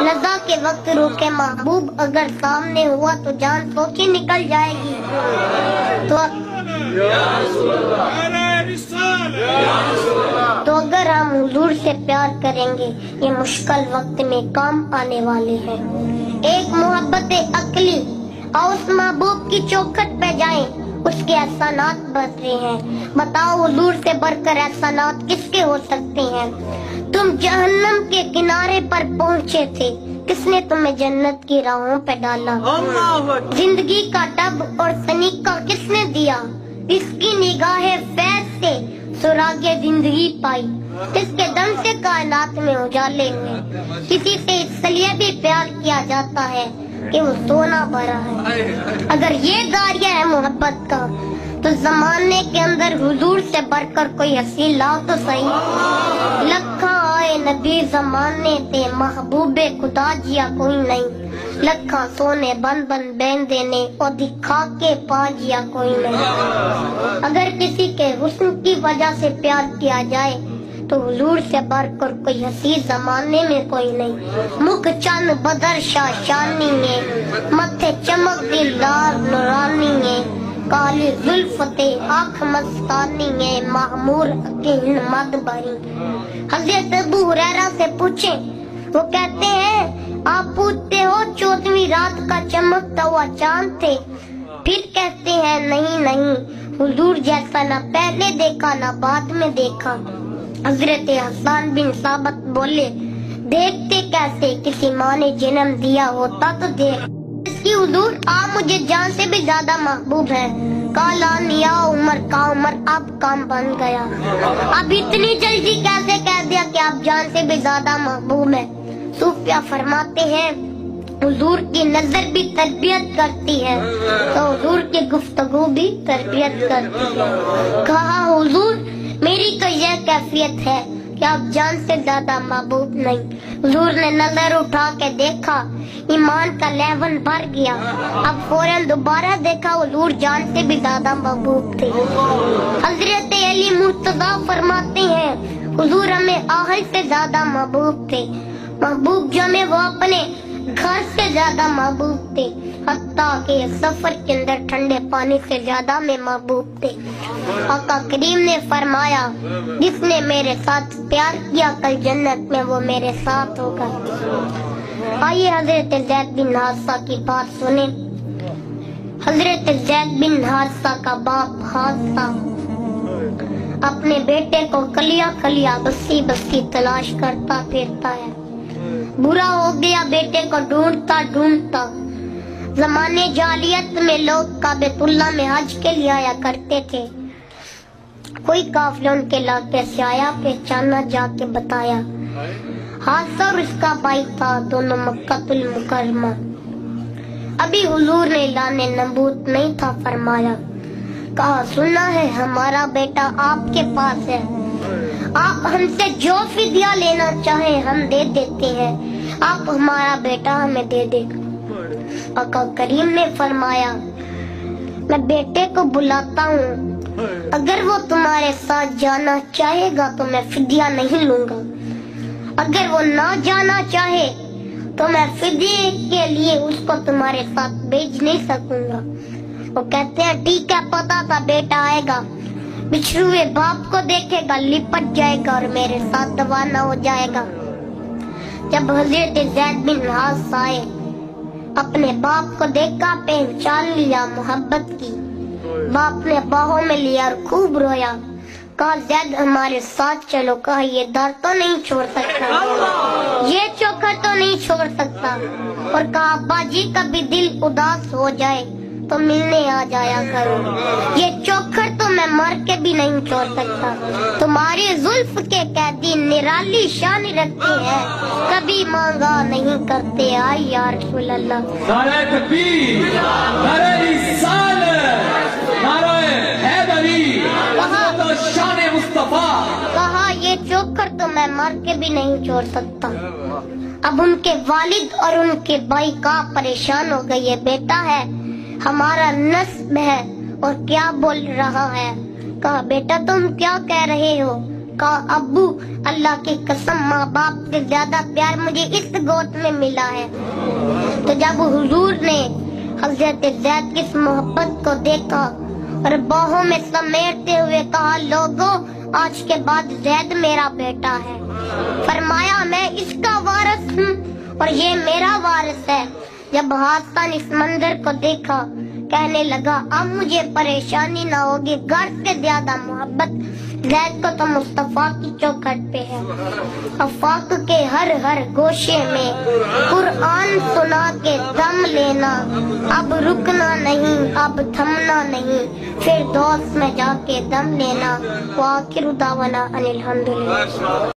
لذا کے وقت روح کے محبوب اگر سامنے ہوا تو جان سوچی نکل جائے گی. تو اگر ہم حضور سے پیار کریں گے یہ مشکل وقت میں کام آنے والے ہیں. ایک محبت عقلی اور اس محبوب کی چوکھٹ پہ جائیں, اس کے احسانات بڑھ رہے ہیں. بتاؤ حضور سے بڑھ کر احسانات کس کے ہو سکتے ہیں؟ تم جہنم کے کنارے پر پہنچے تھے, کس نے تمہیں جنت کی راہوں پہ ڈالا؟ زندگی کا ٹب اور سنیکہ کس نے دیا؟ اس کی نگاہ فیض سے سراغ زندگی پائی, اس کے دم سے کائنات میں اجالے ہوئے. کسی سے اس لیے بھی پیار کیا جاتا ہے کہ وہ سونا بھرا ہے. اگر یہ داریہ ہے محبت کا تو زمانے کے اندر حضور سے بڑھ کر کوئی ہنسی لاؤ تو صحیح. لکھاں آئے نبی زمانے تے محبوب خدا جیا کوئی نہیں. لکھاں سونے بن بن بین دینے اور دکھا کے پا جیا کوئی نہیں. اگر کسی کے حسن کی وجہ سے پیار کیا جائے تو حضور سے بڑھ کر کوئی ہنسی زمانے میں کوئی نہیں. مکھ چند بدر شاہ شانی ہے, متھے چمک دلدار نورانی ہے, کالی زلفتے آنکھ مستانی ہے, معمور عقیل مد بری. حضرت ابو ہریرہ سے پوچھیں, وہ کہتے ہیں آپ پوچھتے ہو 14ویں رات کا چمکتا ہوا چاند تھے؟ پھر کہتے ہیں نہیں حضور جیسا نہ پہلے دیکھا نہ بعد میں دیکھا. حضرت حسان بن ثابت بولے, دیکھتے کیسے, کسی ماں نے جنم دیا ہوتا تو دیکھ. اس کی حضور آپ مجھے جان سے بھی زیادہ محبوب ہیں. کالا نیا عمر کا عمر اب کام بن گیا. اب اتنی جلدی کیسے کہہ دیا کہ آپ جان سے بھی زیادہ محبوب ہیں؟ صوفیہ فرماتے ہیں حضور کی نظر بھی تربیت کرتی ہے تو حضور کی گفتگو بھی تربیت کرتی ہے. کہا حضور میری تو یہ کیفیت ہے کہ آپ جان سے زیادہ محبوب نہیں. حضور نے نظر اٹھا کے دیکھا, ایمان کا لیون بھر گیا. اب فوراً دوبارہ دیکھا, حضور جان سے بھی زیادہ محبوب تھے. حضرت علی مرتضیٰ فرماتے ہیں حضور ہمیں آہل سے زیادہ محبوب تھے. محبوب جو ہمیں وہ اپنے گھر سے زیادہ محبوب تھے, حتیٰ کہ سفر کے اندر ٹھنڈے پانی سے زیادہ میں محبوب تھے. آقا کریم نے فرمایا جس نے میرے ساتھ پیار کیا کل جنت میں وہ میرے ساتھ ہوگا. آئیے حضرت زید بن حارثہ کی بات سنیں. حضرت زید بن حارثہ کا باپ حارثہ اپنے بیٹے کو کلیا کلیا بستی بستی تلاش کرتا پھرتا ہے. برا ہو گیا بیٹے کو ڈھونڈتا ڈھونڈتا. زمانے جاہلیت میں لوگ کعبۃ اللہ میں حج کے لیے آیا کرتے تھے. کوئی قافلہ ان کے علاقے سے آیا, پہچانا جا کے بتایا. حارثہ اور اس کا بھائی تھا, دونوں مکہ المکرمہ. ابھی حضور نے اعلان نبوت نہیں تھا فرمایا. کہا سنا ہے ہمارا بیٹا آپ کے پاس ہے, آپ ہم سے جو فدیہ لینا چاہیں ہم دے دیتے ہیں, آپ ہمارا بیٹا ہمیں دے دے. آقا کریم نے فرمایا میں بیٹے کو بلاتا ہوں, اگر وہ تمہارے ساتھ جانا چاہے گا تو میں فدیہ نہیں لوں گا, اگر وہ نہ جانا چاہے تو میں فدیے کے لیے اس کو تمہارے ساتھ بھیج نہیں سکوں گا. وہ کہتے ہیں ٹھیک ہے, پتا تھا بیٹا آئے گا, بچھڑوے باپ کو دیکھے گا لپٹ جائے گا اور میرے ساتھ روانہ ہو جائے گا. جب حضرت زید بن حارثہ آئے, اپنے باپ کو دیکھا, پہچان لیا محبت کی. باپ نے باہوں میں لیا اور خوب رویا. کہا زید ہمارے ساتھ چلو. کہا یہ در تو نہیں چھوڑ سکتا, یہ چوکھر تو نہیں چھوڑ سکتا. اور کہا ابا جی کبھی دل اداس ہو جائے تو ملنے آ جایا کرو, یہ چوکھر تو میں مر کے بھی نہیں چھوڑ سکتا. تمہاری زلف کے قیدی نرالی شان رکھتے ہیں, کبھی مانگا نہیں کرتے. آئی یا رسول اللہ. نعرہ تکبیر, نعرہ رسالت, نعرہ حیدری, شان مصطفیٰ. کہا یہ چوکھر تو میں مر کے بھی نہیں چھوڑ سکتا. اب ان کے والد اور ان کے بھائی کا پریشان ہو گئے, یہ بیٹا ہے ہمارا نسب ہے اور کیا بول رہا ہے. کہا بیٹا تم کیا کہہ رہے ہو, کہا ابو اللہ کی قسم ماں باپ سے زیادہ پیار مجھے اس گود میں ملا ہے۔ تو جب حضور نے حضرت زید کی اس محبت کو دیکھا اور باہوں میں سمیٹتے ہوئے کہا لوگوں آج کے بعد زید میرا بیٹا ہے، فرمایا میں اس کا وارث ہوں اور یہ میرا وارث ہے۔ جب حسن اس منظر کو دیکھا کہنے لگا اب مجھے پریشانی نہ ہوگی، گھر سے زیادہ محبت زید کو تو مصطفیٰ کی چوکھٹ پہ ہے۔ آفاق کے ہر گوشے میں قرآن سنا کے دم لینا، اب رکنا نہیں اب تھمنا نہیں، پھر دوست میں جا کے دم لینا۔ وآخر دعوانا ان الحمدللہ۔